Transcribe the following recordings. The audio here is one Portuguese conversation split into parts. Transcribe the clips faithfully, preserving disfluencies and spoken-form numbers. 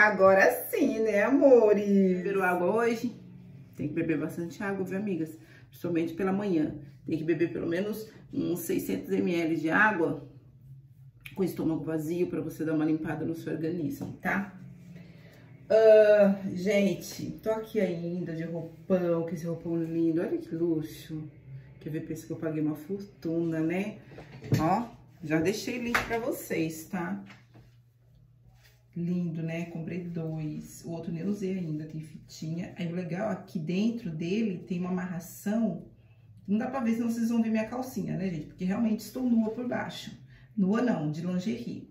Agora sim, né, amores? Beberam água hoje? Tem que beber bastante água, viu, amigas? Principalmente pela manhã. Tem que beber pelo menos uns seiscentos mililitros de água com o estômago vazio pra você dar uma limpada no seu organismo, tá? Uh, gente, tô aqui ainda de roupão, que esse roupão lindo. Olha que luxo. Quer ver, pensa que eu paguei uma fortuna, né? Ó, já deixei link pra vocês, tá? Lindo, né? Comprei dois. O outro nem usei ainda, tem fitinha. Aí o legal, aqui dentro dele tem uma amarração. Não dá pra ver, senão vocês vão ver minha calcinha, né, gente? Porque realmente estou nua por baixo. Nua não, de lingerie.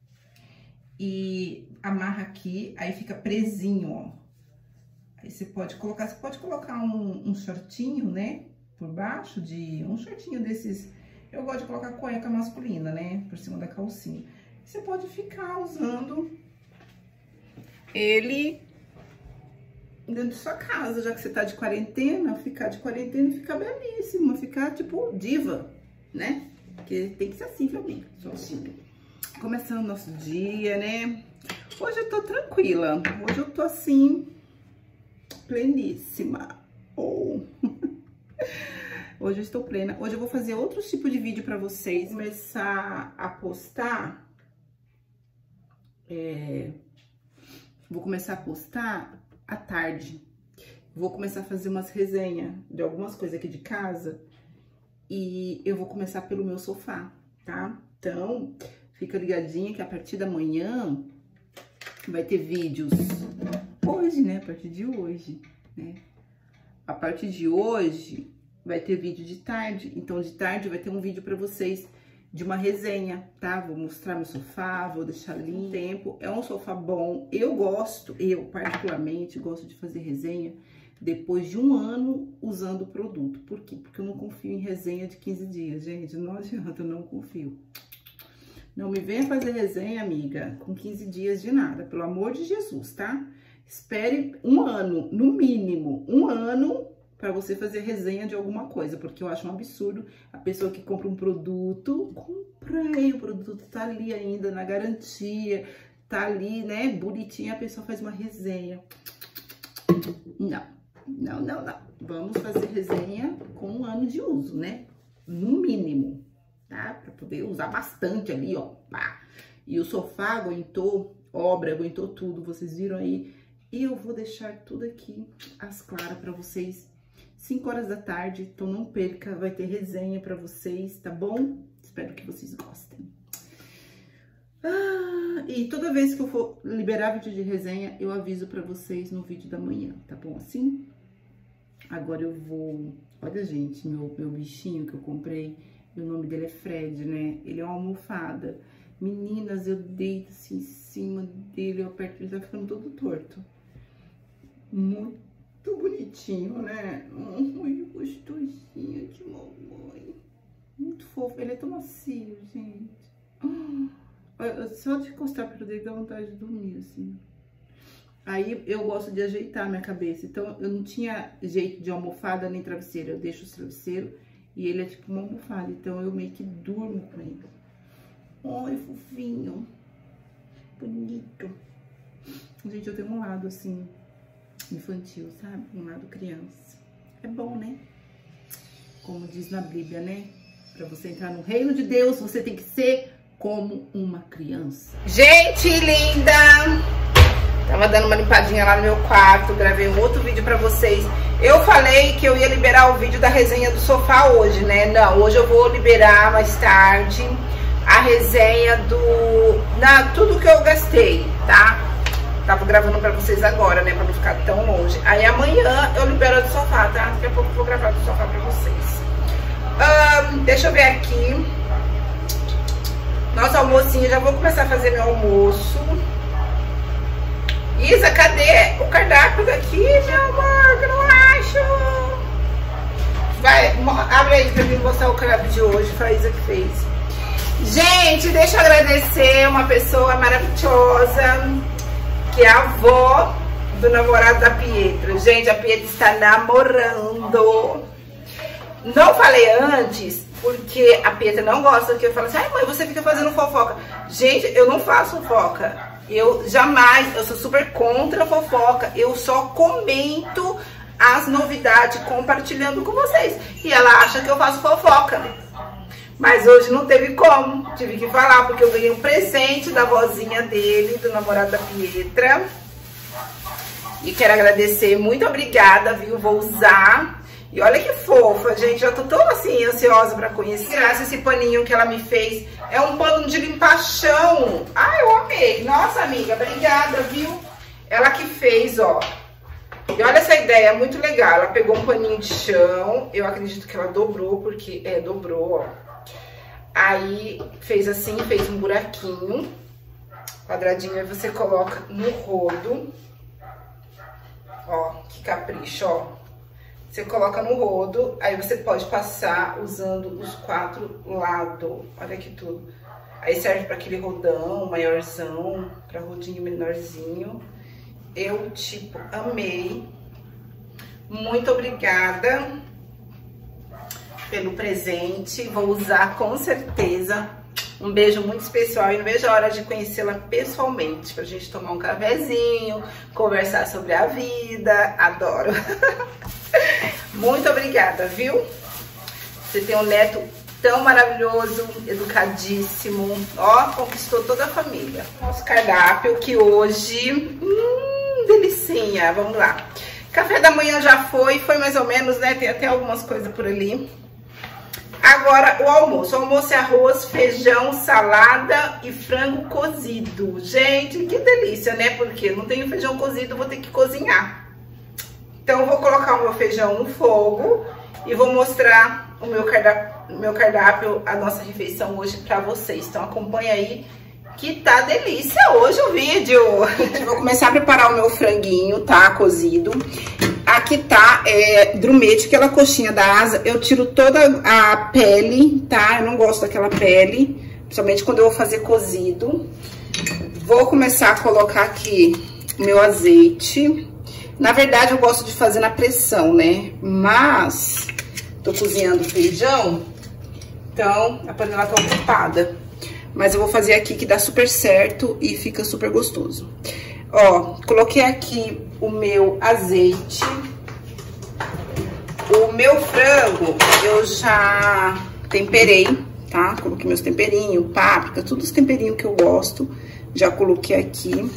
E amarra aqui, aí fica presinho, ó. Aí você pode colocar, você pode colocar um, um shortinho, né? Por baixo de... Um shortinho desses... Eu gosto de colocar cueca masculina, né? Por cima da calcinha. Você pode ficar usando ele dentro de sua casa, já que você tá de quarentena. Ficar de quarentena e ficar belíssima. Ficar, tipo, diva, né? Porque tem que ser assim, viu, amiga? Só assim. Começando o nosso dia, né? Hoje eu tô tranquila. Hoje eu tô assim, pleníssima. Oh. Hoje eu estou plena. Hoje eu vou fazer outro tipo de vídeo pra vocês. Começar a postar. É, vou começar a postar à tarde. Vou começar a fazer umas resenhas de algumas coisas aqui de casa. E eu vou começar pelo meu sofá, tá? Então, fica ligadinha que a partir da manhã vai ter vídeos. Hoje, né? A partir de hoje, né? A partir de hoje vai ter vídeo de tarde. Então, de tarde vai ter um vídeo pra vocês de uma resenha, tá? Vou mostrar meu sofá, vou deixar limpo. Tempo. É um sofá bom. Eu gosto, eu particularmente gosto de fazer resenha depois de um ano usando o produto. Por quê? Porque eu não confio em resenha de quinze dias, gente. Não adianta, eu não confio. Não me venha fazer resenha, amiga, com quinze dias de nada. Pelo amor de Jesus, tá? Espere um ano, no mínimo, um ano para você fazer resenha de alguma coisa. Porque eu acho um absurdo a pessoa que compra um produto. Comprei, o produto tá ali ainda na garantia. Tá ali, né, bonitinho. A pessoa faz uma resenha. Não. Não, não, não. Vamos fazer resenha com um ano de uso, né? No mínimo, tá? Pra poder usar bastante ali, ó. Pá. E o sofá aguentou obra, aguentou tudo. Vocês viram aí? E eu vou deixar tudo aqui às claras pra vocês. cinco horas da tarde. Então não perca, vai ter resenha pra vocês, tá bom? Espero que vocês gostem. Ah, e toda vez que eu for liberar vídeo de resenha, eu aviso pra vocês no vídeo da manhã, tá bom assim? Agora eu vou... Olha, gente, meu, meu bichinho que eu comprei, o nome dele é Fred, né? Ele é uma almofada. Meninas, eu deito assim em cima dele, eu aperto, ele tá ficando todo torto. Muito bonitinho, né? Muito gostosinho de mamãe. Muito fofo, ele é tão macio, gente. Só de encostar perto dele dá vontade de dormir, assim. Aí eu gosto de ajeitar a minha cabeça. Então eu não tinha jeito de almofada nem travesseiro. Eu deixo o travesseiro e ele é tipo uma almofada. Então eu meio que durmo com ele. Ai, fofinho. Bonito. Gente, eu tenho um lado assim, infantil, sabe? Um lado criança. É bom, né? Como diz na Bíblia, né? Pra você entrar no reino de Deus, você tem que ser como uma criança. Gente linda! Tava dando uma limpadinha lá no meu quarto, gravei um outro vídeo pra vocês. Eu falei que eu ia liberar o vídeo da resenha do sofá hoje, né? Não, hoje eu vou liberar mais tarde a resenha do... Na, tudo que eu gastei, tá? Tava gravando pra vocês agora, né? Pra não ficar tão longe. Aí amanhã eu libero a do sofá, tá? Daqui a pouco eu vou gravar do sofá pra vocês. Um, deixa eu ver aqui. Nosso almocinho, já vou começar a fazer meu almoço. Isa, cadê o cardápio daqui, meu amor? Que eu não acho. Vai, abre aí pra mim mostrar o cardápio de hoje. Foi a Isa que fez. Gente, deixa eu agradecer uma pessoa maravilhosa, que é a avó do namorado da Pietra. Gente, a Pietra está namorando. Não falei antes, porque a Pietra não gosta que eu fale assim, ai mãe, você fica fazendo fofoca. Gente, eu não faço fofoca. Eu jamais, eu sou super contra a fofoca, eu só comento as novidades, compartilhando com vocês. E ela acha que eu faço fofoca, né? Mas hoje não teve como, tive que falar, porque eu ganhei um presente da vozinha dele, do namorado da Pietra. E quero agradecer, muito obrigada, viu? Vou usar. E olha que fofa, gente, eu tô tão assim, ansiosa pra conhecer. Graças a esse paninho que ela me fez, é um pano de limpar chão. Ah, eu amei. Nossa, amiga, obrigada, viu? Ela que fez, ó. E olha essa ideia, é muito legal. Ela pegou um paninho de chão, eu acredito que ela dobrou, porque, é, dobrou, ó. Aí, fez assim, fez um buraquinho, quadradinho, aí você coloca no rodo. Ó, que capricho, ó. Você coloca no rodo, aí você pode passar usando os quatro lados. Olha que tudo. Aí serve para aquele rodão maiorzão, para rodinho menorzinho. Eu, tipo, amei. Muito obrigada pelo presente. Vou usar com certeza. Um beijo muito especial e não vejo a hora de conhecê-la pessoalmente, pra gente tomar um cafezinho, conversar sobre a vida. Adoro. Muito obrigada, viu? Você tem um neto tão maravilhoso, educadíssimo. Ó, conquistou toda a família. Nosso cardápio que hoje... Hum, delicinha. Vamos lá. Café da manhã já foi, foi mais ou menos, né? Tem até algumas coisas por ali. Agora, o almoço. O almoço é arroz, feijão, salada e frango cozido. Gente, que delícia, né? Porque não tenho feijão cozido, vou ter que cozinhar. Então, eu vou colocar o meu feijão no fogo e vou mostrar o meu cardápio, meu cardápio, a nossa refeição hoje pra vocês. Então, acompanha aí que tá delícia hoje o vídeo. Eu vou começar a preparar o meu franguinho, tá? Cozido. Aqui tá é, drumete, aquela coxinha da asa, eu tiro toda a pele, tá? Eu não gosto daquela pele, principalmente quando eu vou fazer cozido. Vou começar a colocar aqui o meu azeite. Na verdade, eu gosto de fazer na pressão, né? Mas tô cozinhando feijão, então a panela tá ocupada. Mas eu vou fazer aqui que dá super certo e fica super gostoso. Ó, coloquei aqui o meu azeite. O meu frango eu já temperei, tá? Coloquei meus temperinhos, páprica, todos os temperinhos que eu gosto. Já coloquei aqui.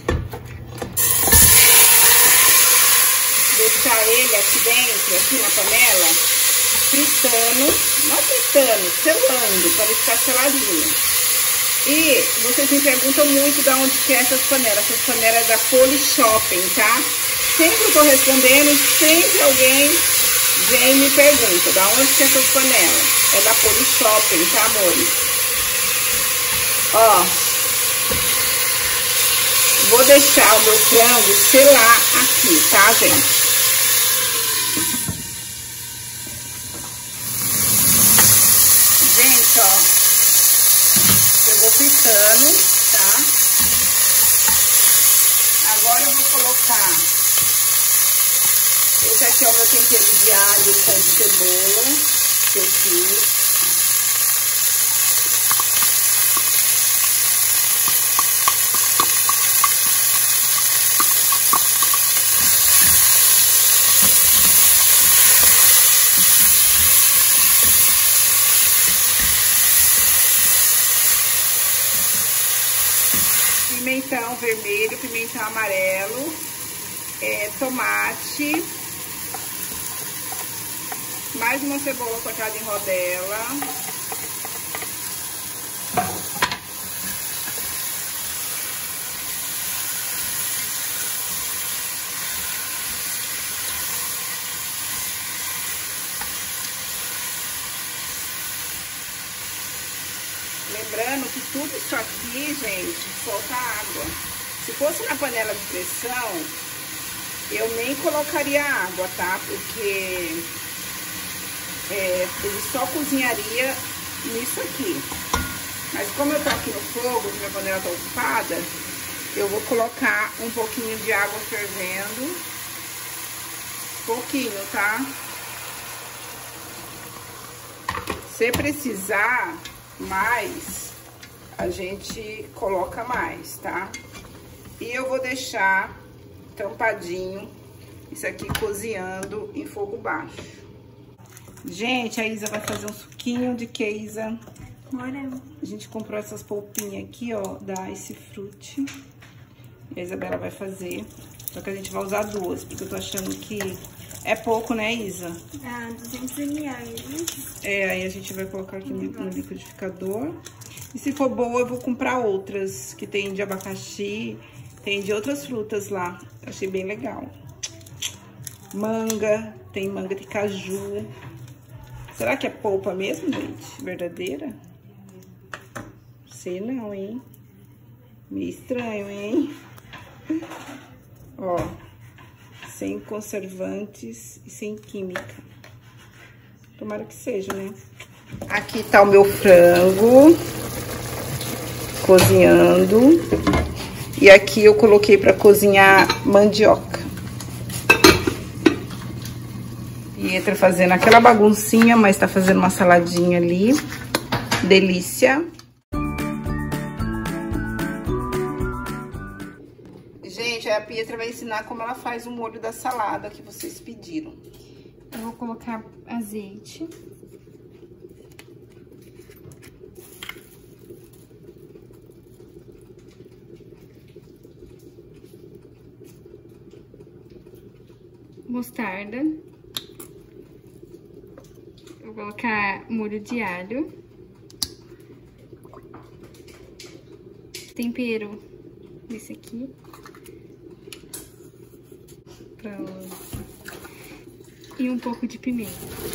Deixar ele aqui dentro, aqui na panela, fritando, não fritando, selando, para ele ficar seladinho. E vocês me perguntam muito de onde que é essas panelas. Essas panelas é da Polishop, tá? Sempre eu tô respondendo, sempre alguém vem e me pergunta de onde que é essas panelas. É da Polishop, tá, amores? Ó, vou deixar o meu frango selar aqui, tá, gente? Gente, ó. Eu vou fritando, tá? Agora eu vou colocar... Esse aqui é o meu tempero de alho com cebola, que eu fiz. Pimentão vermelho, pimentão amarelo, é, tomate, mais uma cebola cortada em rodela, lembrando que tudo isso aqui, gente, solta água. Se fosse na panela de pressão, eu nem colocaria água, tá? Porque é, ele só cozinharia nisso aqui. Mas como eu tô aqui no fogo, minha panela tá ocupada, eu vou colocar um pouquinho de água fervendo. Pouquinho, tá? Se precisar mais, a gente coloca mais, tá? E eu vou deixar tampadinho isso aqui cozinhando em fogo baixo. Gente, a Isa vai fazer um suquinho de que, Isa? Morango. A gente comprou essas polpinhas aqui, ó, da Ice Fruit. E a Isabela vai fazer. Só que a gente vai usar duas, porque eu tô achando que é pouco, né, Isa? Ah, duzentos mililitros. É, aí a gente vai colocar aqui no, no liquidificador. E se for boa, eu vou comprar outras, que tem de abacaxi, tem de outras frutas lá. Achei bem legal. Manga, tem manga de caju. Será que é polpa mesmo, gente? Verdadeira? Sei não, hein? Meio estranho, hein? Ó, sem conservantes e sem química. Tomara que seja, né? Aqui tá o meu frango cozinhando. E aqui eu coloquei pra cozinhar mandioca. Pietra fazendo aquela baguncinha, mas tá fazendo uma saladinha ali. Delícia. Gente, a Pietra vai ensinar como ela faz o molho da salada que vocês pediram. Eu vou colocar azeite. Mostarda. Vou colocar molho de alho. Tempero. Esse aqui. Pronto. E um pouco de pimenta.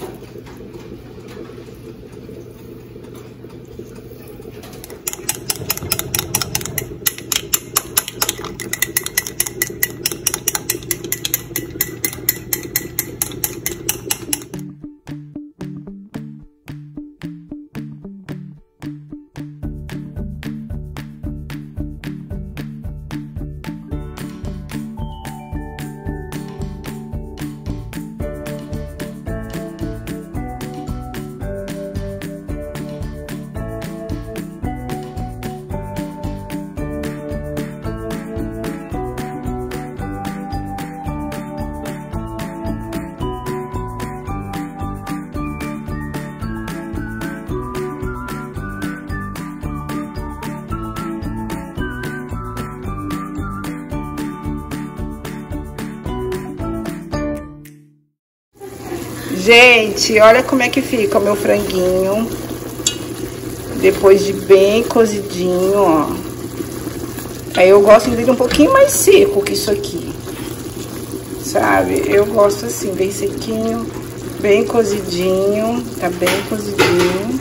Gente, olha como é que fica o meu franguinho. Depois de bem cozidinho, ó. Aí eu gosto dele um pouquinho mais seco que isso aqui. Sabe? Eu gosto assim, bem sequinho, bem cozidinho. Tá bem cozidinho.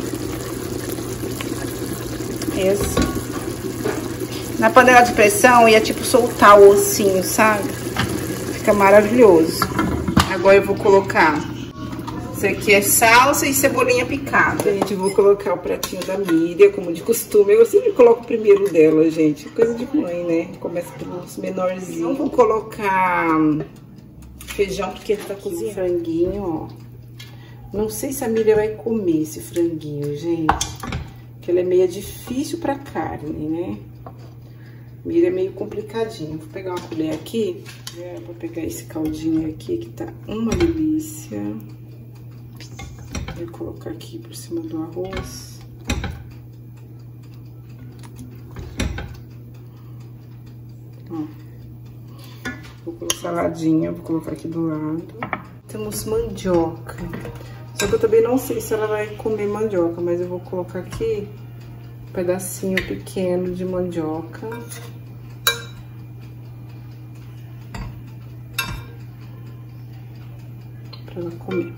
É assim. Na panela de pressão ia tipo soltar o ossinho, sabe? Fica maravilhoso. Agora eu vou colocar... Isso aqui é salsa e cebolinha picada. Gente, vou colocar o pratinho da Miriam, como de costume. Eu sempre coloco o primeiro dela, gente. Coisa de mãe, né? Começa pelos menorzinhos. Não vou colocar feijão, porque tá cozinhando. Franguinho, ó. Não sei se a Miriam vai comer esse franguinho, gente. Porque ele é meio difícil pra carne, né? Miriam é meio complicadinho. Vou pegar uma colher aqui. É, vou pegar esse caldinho aqui, que tá uma delícia. Vou colocar aqui por cima do arroz. Ó. Vou colocar saladinha, vou colocar aqui do lado. Temos mandioca. Só que eu também não sei se ela vai comer mandioca, mas eu vou colocar aqui um pedacinho pequeno de mandioca. Pra ela comer.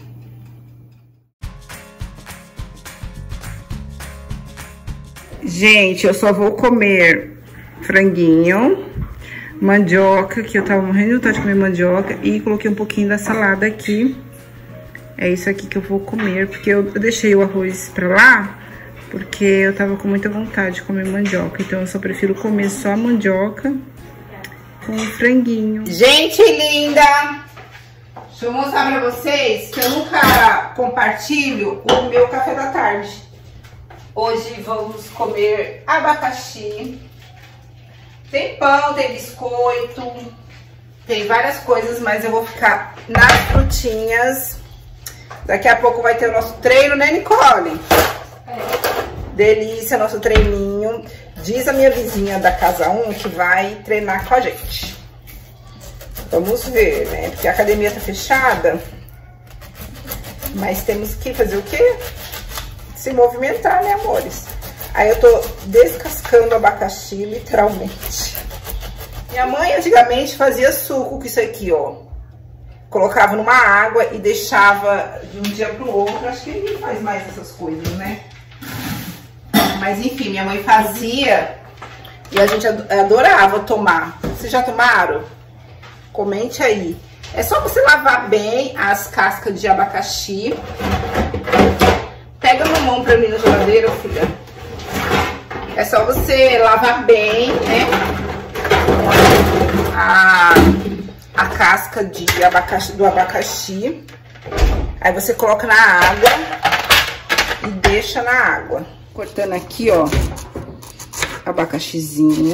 Gente, eu só vou comer franguinho, mandioca, que eu tava morrendo de vontade de comer mandioca, e coloquei um pouquinho da salada aqui. É isso aqui que eu vou comer, porque eu deixei o arroz pra lá, porque eu tava com muita vontade de comer mandioca. Então eu só prefiro comer só a mandioca com o franguinho. Gente linda! Deixa eu mostrar pra vocês que eu nunca compartilho o meu café da tarde. Hoje vamos comer abacaxi Tem pão, tem biscoito, tem várias coisas, mas eu vou ficar nas frutinhas. Daqui a pouco vai ter o nosso treino, né, Nicole? É. Delícia, nosso treininho. Diz a minha vizinha da casa um que vai treinar com a gente. Vamos ver, né? Porque a academia tá fechada. Mas temos que fazer o quê? Se movimentar, né, amores? Aí eu tô descascando o abacaxi, literalmente. Minha mãe antigamente fazia suco com isso aqui, ó. Colocava numa água e deixava de um dia pro outro. Acho que ninguém faz mais essas coisas, né? Mas enfim, minha mãe fazia e a gente adorava tomar. Vocês já tomaram? Comente aí. É só você lavar bem as cascas de abacaxi. Pega na mão pra mim na geladeira, filha. É só você lavar bem, né? A, a casca de abacaxi, do abacaxi. Aí você coloca na água e deixa na água. Cortando aqui, ó, abacaxizinho.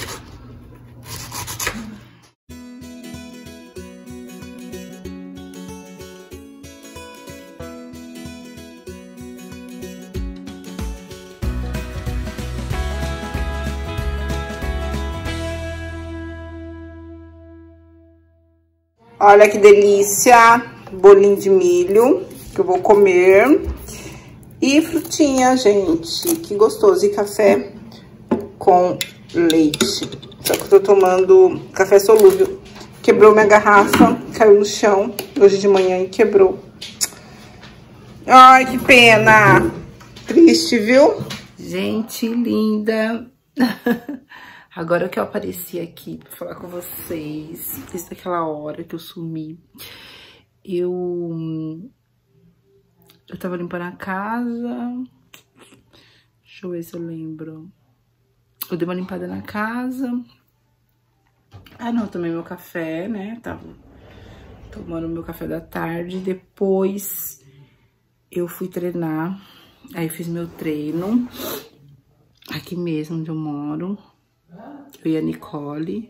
Olha que delícia, bolinho de milho que eu vou comer. E frutinha, gente, que gostoso. E café com leite. Só que eu tô tomando café solúvel. Quebrou minha garrafa, caiu no chão hoje de manhã e quebrou. Ai, que pena. Triste, viu? Gente linda. Agora que eu apareci aqui pra falar com vocês, desde aquela hora que eu sumi, eu... Eu tava limpando a casa. Deixa eu ver se eu lembro. Eu dei uma limpada na casa. Ah, não, tomei meu café, né? Tava tomando meu café da tarde. Depois eu fui treinar. Aí fiz meu treino. Aqui mesmo onde eu moro. Eu e a Nicole.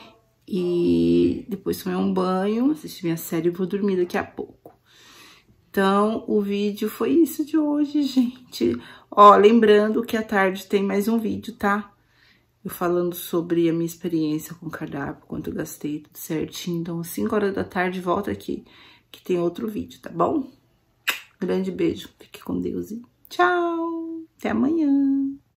E depois tomei um banho. Assisti minha série e vou dormir daqui a pouco. Então, o vídeo foi isso de hoje, gente. Ó, lembrando que à tarde tem mais um vídeo, tá? Eu falando sobre a minha experiência com o cardápio, quanto eu gastei, tudo certinho. Então, às cinco horas da tarde, volta aqui, que tem outro vídeo, tá bom? Grande beijo, fique com Deus e tchau! Até amanhã!